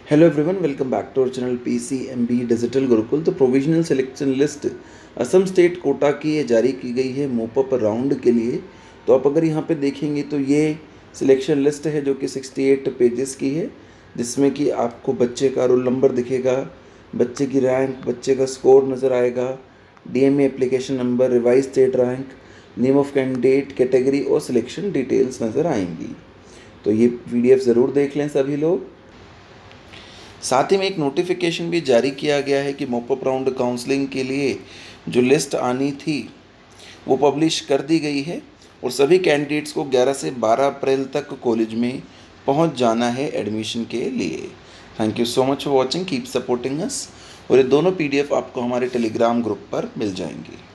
Hello everyone, welcome back to our channel PCMB digital Gurukul. तो provisional selection list Assam state quota की ये जारी की गई है मोपअप राउंड के लिए। तो आप अगर यहाँ पे देखेंगे तो ये सिलेक्शन लिस्ट है जो कि 68 पेजेस की है, जिसमें कि आपको बच्चे का रोल नंबर दिखेगा, बच्चे की रैंक, बच्चे का स्कोर नज़र आएगा, DMA application number, revise state rank, name of candidate, category और सिलेक्शन डिटेल्स नज़र आएंगी। तो ये PDF ज़रूर देख लें सभी लोग। साथ ही में एक नोटिफिकेशन भी जारी किया गया है कि मोपअप राउंड काउंसलिंग के लिए जो लिस्ट आनी थी वो पब्लिश कर दी गई है और सभी कैंडिडेट्स को 11 से 12 अप्रैल तक कॉलेज में पहुंच जाना है एडमिशन के लिए। Thank you so much for watching, keep supporting us. और ये दोनों PDF आपको हमारे टेलीग्राम ग्रुप पर मिल जाएंगे।